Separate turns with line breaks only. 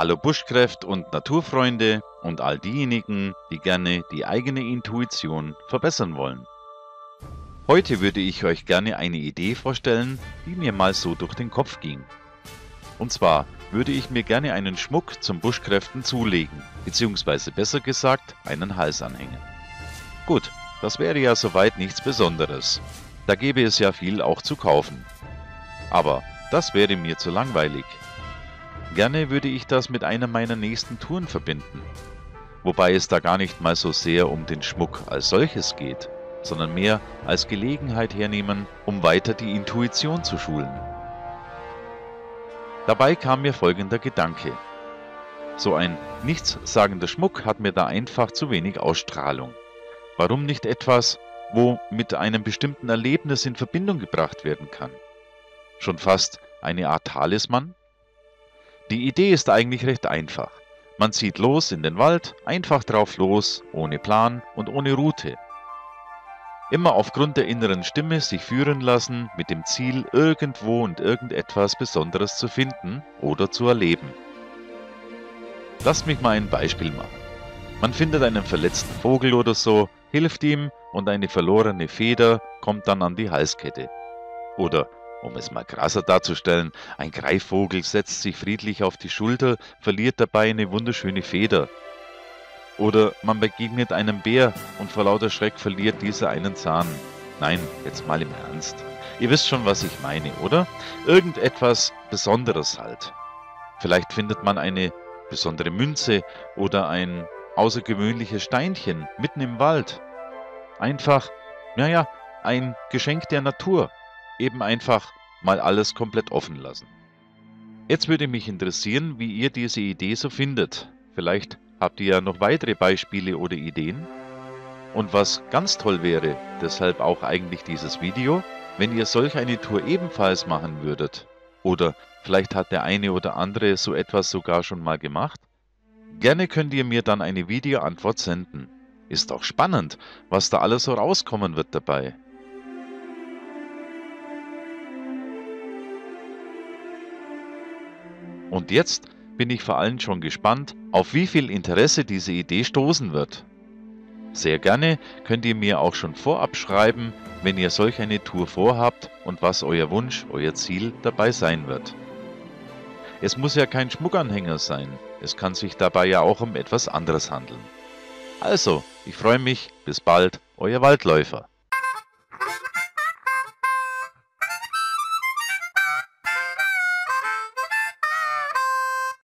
Hallo Buschkräft und Naturfreunde und all diejenigen, die gerne die eigene Intuition verbessern wollen. Heute würde ich euch gerne eine Idee vorstellen, die mir mal so durch den Kopf ging. Und zwar würde ich mir gerne einen Schmuck zum Buschkräften zulegen, beziehungsweise besser gesagt einen Hals anhängen. Gut, das wäre ja soweit nichts Besonderes. Da gäbe es ja viel auch zu kaufen. Aber das wäre mir zu langweilig. Gerne würde ich das mit einer meiner nächsten Touren verbinden. Wobei es da gar nicht mal so sehr um den Schmuck als solches geht, sondern mehr als Gelegenheit hernehmen, um weiter die Intuition zu schulen. Dabei kam mir folgender Gedanke. So ein nichtssagender Schmuck hat mir da einfach zu wenig Ausstrahlung. Warum nicht etwas, wo mit einem bestimmten Erlebnis in Verbindung gebracht werden kann? Schon fast eine Art Talisman? Die Idee ist eigentlich recht einfach. Man zieht los in den Wald, einfach drauf los, ohne Plan und ohne Route. Immer aufgrund der inneren Stimme sich führen lassen, mit dem Ziel, irgendwo und irgendetwas Besonderes zu finden oder zu erleben. Lasst mich mal ein Beispiel machen. Man findet einen verletzten Vogel oder so, hilft ihm und eine verlorene Feder kommt dann an die Halskette. Oder, um es mal krasser darzustellen, ein Greifvogel setzt sich friedlich auf die Schulter, verliert dabei eine wunderschöne Feder. Oder man begegnet einem Bär und vor lauter Schreck verliert dieser einen Zahn. Nein, jetzt mal im Ernst. Ihr wisst schon, was ich meine, oder? Irgendetwas Besonderes halt. Vielleicht findet man eine besondere Münze oder ein außergewöhnliches Steinchen mitten im Wald. Einfach, ein Geschenk der Natur. Eben einfach mal alles komplett offen lassen. Jetzt würde mich interessieren, wie ihr diese Idee so findet. Vielleicht habt ihr ja noch weitere Beispiele oder Ideen? Und was ganz toll wäre, deshalb auch eigentlich dieses Video, wenn ihr solch eine Tour ebenfalls machen würdet. Oder vielleicht hat der eine oder andere so etwas sogar schon mal gemacht. Gerne könnt ihr mir dann eine Videoantwort senden. Ist auch spannend, was da alles so rauskommen wird dabei. Und jetzt bin ich vor allem schon gespannt, auf wie viel Interesse diese Idee stoßen wird. Sehr gerne könnt ihr mir auch schon vorab schreiben, wenn ihr solch eine Tour vorhabt und was euer Wunsch, euer Ziel dabei sein wird. Es muss ja kein Schmuckanhänger sein, es kann sich dabei ja auch um etwas anderes handeln. Also, ich freue mich, bis bald, euer Waldläufer.